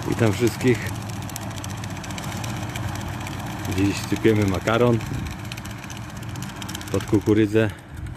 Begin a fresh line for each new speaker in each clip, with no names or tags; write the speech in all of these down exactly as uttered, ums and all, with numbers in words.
Witam wszystkich. Dziś sypiemy makaron pod kukurydzę.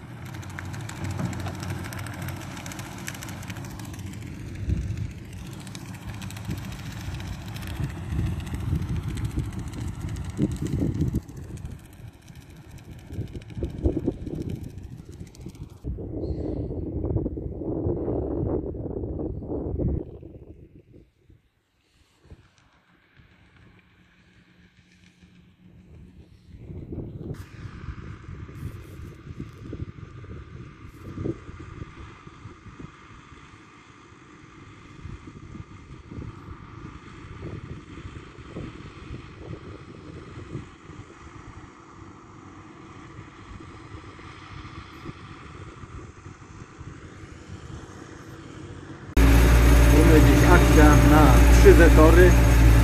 Dziś akcja na trzy zetory,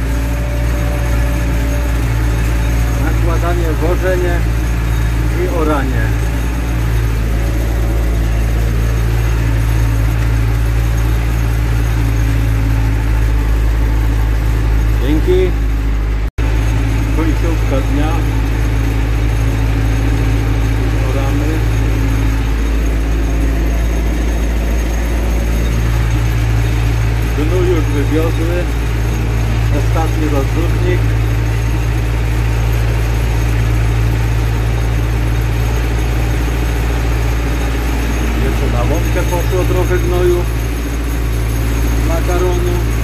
nakładanie, wożenie i oranie. Dzięki. Końcówka dnia. Oramy. Gnój już wywiozły, ostatni rozrzutnik. Jeszcze na łąkę poszło trochę gnoju, makaronu.